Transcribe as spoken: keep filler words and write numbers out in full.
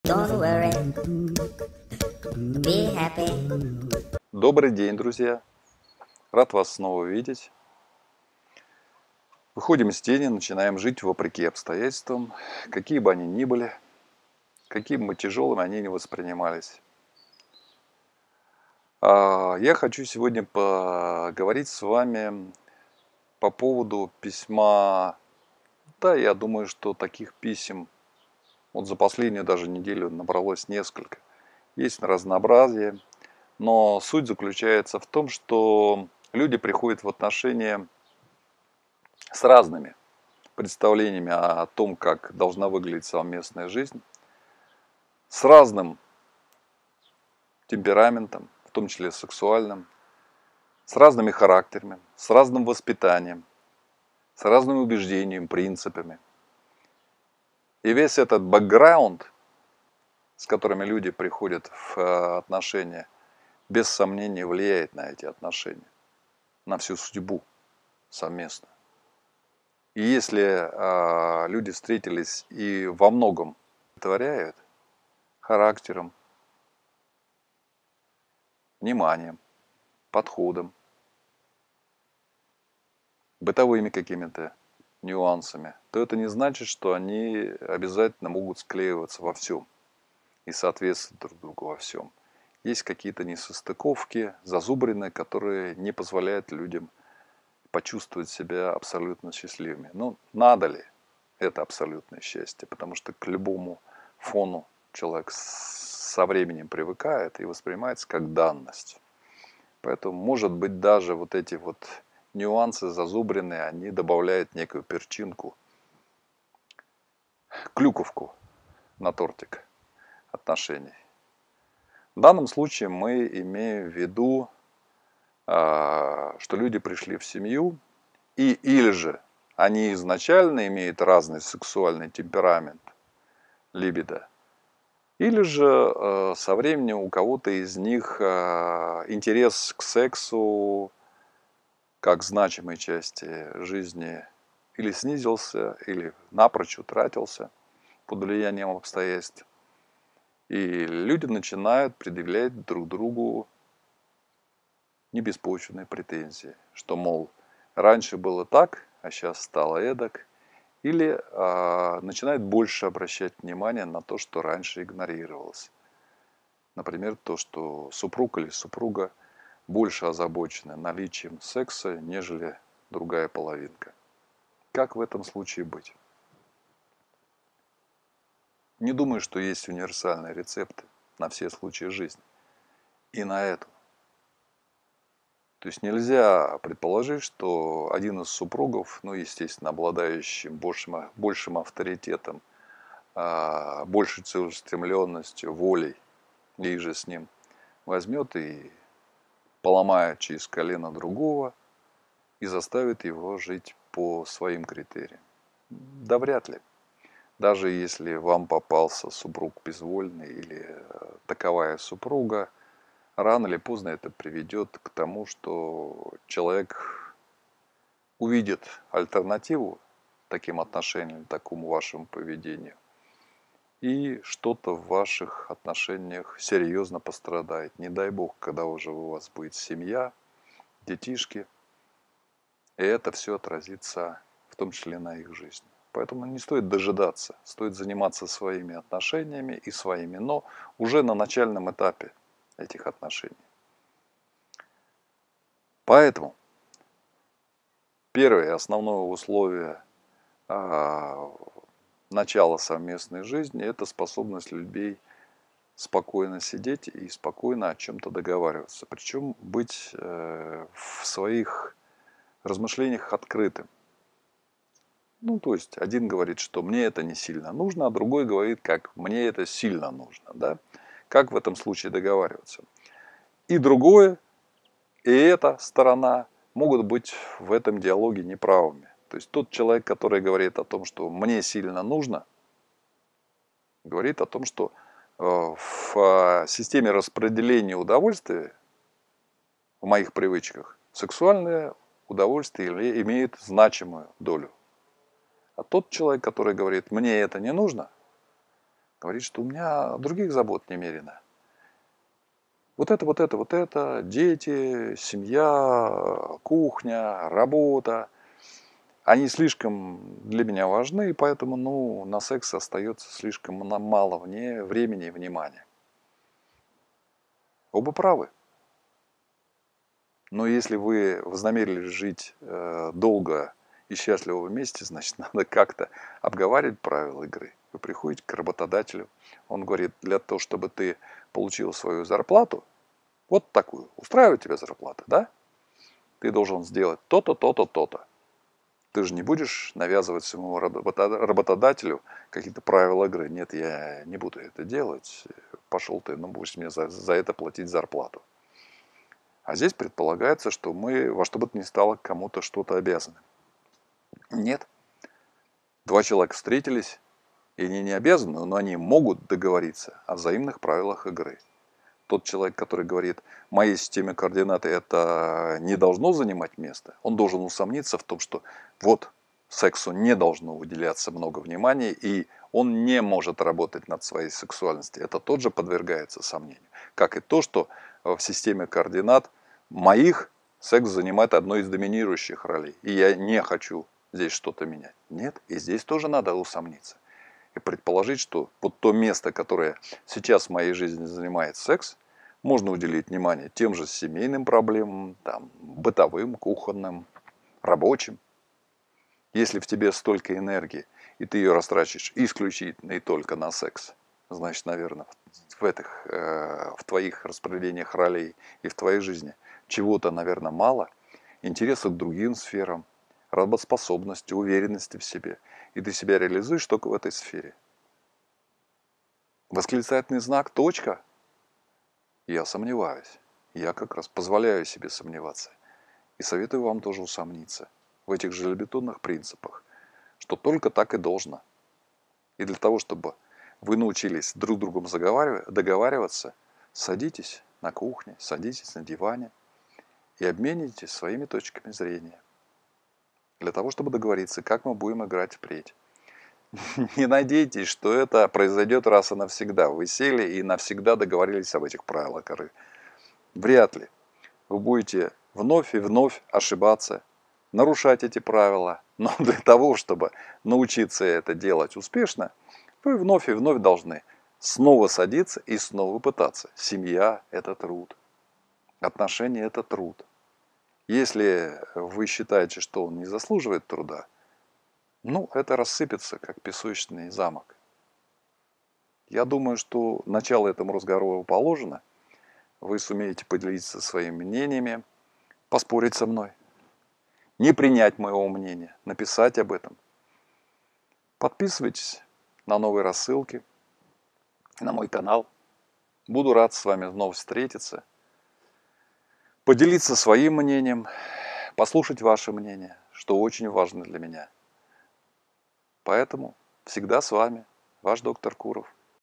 Don't worry, be happy. Добрый день, друзья! Рад вас снова видеть. Выходим из тени, начинаем жить вопреки обстоятельствам, какие бы они ни были, какими бы тяжелыми они ни воспринимались. Я хочу сегодня поговорить с вами по поводу письма. Да, я думаю, что таких писем вот за последнюю даже неделю набралось несколько. Есть разнообразие, но суть заключается в том, что люди приходят в отношения с разными представлениями о том, как должна выглядеть совместная жизнь, с разным темпераментом, в том числе сексуальным, с разными характерами, с разным воспитанием, с разными убеждениями, принципами. И весь этот бэкграунд, с которыми люди приходят в отношения, без сомнения влияет на эти отношения, на всю судьбу совместно. И если э, люди встретились и во многом удовлетворяют характером, вниманием, подходом, бытовыми какими-то нюансами, то это не значит, что они обязательно могут склеиваться во всем и соответствовать друг другу во всем. Есть какие-то несостыковки, зазубрины, которые не позволяют людям почувствовать себя абсолютно счастливыми. Ну, надо ли это абсолютное счастье? Потому что к любому фону человек со временем привыкает и воспринимается как данность. Поэтому, может быть, даже вот эти вот нюансы зазубренные, они добавляют некую перчинку, клюковку на тортик отношений. В данном случае мы имеем в виду, что люди пришли в семью, и или же они изначально имеют разный сексуальный темперамент, либидо, или же со временем у кого-то из них интерес к сексу как значимой части жизни или снизился, или напрочь утратился под влиянием обстоятельств. И люди начинают предъявлять друг другу небеспочвенные претензии, что, мол, раньше было так, а сейчас стало эдак. Или а, начинают больше обращать внимание на то, что раньше игнорировалось. Например, то, что супруг или супруга больше озабочены наличием секса, нежели другая половинка. Как в этом случае быть? Не думаю, что есть универсальные рецепты на все случаи жизни. И на эту. То есть нельзя предположить, что один из супругов, ну, естественно, обладающим большим, большим авторитетом, большей целеустремленностью, волей, и же с ним, возьмет и поломает через колено другого и заставит его жить по своим критериям. Да вряд ли. Даже если вам попался супруг безвольный или таковая супруга, рано или поздно это приведет к тому, что человек увидит альтернативу таким отношениям, такому вашему поведению. И что-то в ваших отношениях серьезно пострадает. Не дай бог, когда уже у вас будет семья, детишки. И это все отразится в том числе на их жизни. Поэтому не стоит дожидаться. Стоит заниматься своими отношениями и своими, но уже на начальном этапе этих отношений. Поэтому первое основное условие а, начала совместной жизни – это способность людей спокойно сидеть и спокойно о чем-то договариваться. Причем быть э, в своих размышлениях открытым. Ну, то есть, один говорит, что мне это не сильно нужно, а другой говорит, как мне это сильно нужно. Да? Как в этом случае договариваться? И другое, и эта сторона могут быть в этом диалоге неправыми. То есть, тот человек, который говорит о том, что мне сильно нужно, говорит о том, что в системе распределения удовольствия, в моих привычках, сексуальное удовольствие имеет значимую долю. А тот человек, который говорит, мне это не нужно, Говорит, что у меня других забот немерено. Вот это, вот это, вот это, дети, семья, кухня, работа. Они слишком для меня важны, и поэтому ну, на секс остается слишком мало вне времени и внимания. Оба правы. Но если вы вознамерились жить э, долго и счастливо вместе, значит, надо как-то обговаривать правила игры. Вы приходите к работодателю, он говорит, для того, чтобы ты получил свою зарплату, вот такую, устраивает тебя зарплата, да? Ты должен сделать то-то, то-то, то-то. Ты же не будешь навязывать своему работодателю какие-то правила игры. Нет, я не буду это делать. Пошел ты, ну будешь мне за, за это платить зарплату. А здесь предполагается, что мы во что бы то ни стало кому-то что-то обязаны. Нет. Два человека встретились, и они не обязаны, но они могут договориться о взаимных правилах игры. Тот человек, который говорит, в моей системе координат это не должно занимать место, он должен усомниться в том, что вот сексу не должно уделяться много внимания, и он не может работать над своей сексуальностью. Это тоже подвергается сомнению. Как и то, что в системе координат моих секс занимает одной из доминирующих ролей, и я не хочу здесь что-то менять. Нет, и здесь тоже надо усомниться. И предположить, что вот то место, которое сейчас в моей жизни занимает секс, можно уделить внимание тем же семейным проблемам, там, бытовым, кухонным, рабочим. Если в тебе столько энергии, и ты ее растрачиваешь исключительно и только на секс, значит, наверное, в, этих, э, в твоих распределениях ролей и в твоей жизни чего-то, наверное, мало, интереса к другим сферам, работоспособности, уверенности в себе. И ты себя реализуешь только в этой сфере. Восклицательный знак, точка. Я сомневаюсь. Я как раз позволяю себе сомневаться. И советую вам тоже усомниться в этих железобетонных принципах, что только так и должно. И для того, чтобы вы научились друг с другом договариваться, садитесь на кухне, садитесь на диване и обменитесь своими точками зрения. Для того, чтобы договориться, как мы будем играть впредь. Не надейтесь, что это произойдет раз и навсегда. Вы сели и навсегда договорились об этих правилах игры. Вряд ли. Вы будете вновь и вновь ошибаться, нарушать эти правила. Но для того, чтобы научиться это делать успешно, вы вновь и вновь должны снова садиться и снова пытаться. Семья – это труд. Отношения – это труд. Если вы считаете, что он не заслуживает труда, ну, это рассыпется, как песочный замок. Я думаю, что начало этому разговору положено. Вы сумеете поделиться своими мнениями, поспорить со мной, не принять моего мнения, написать об этом. Подписывайтесь на новые рассылки, на мой канал. Буду рад с вами вновь встретиться, поделиться своим мнением, послушать ваше мнение, что очень важно для меня. Поэтому всегда с вами, ваш доктор Куров.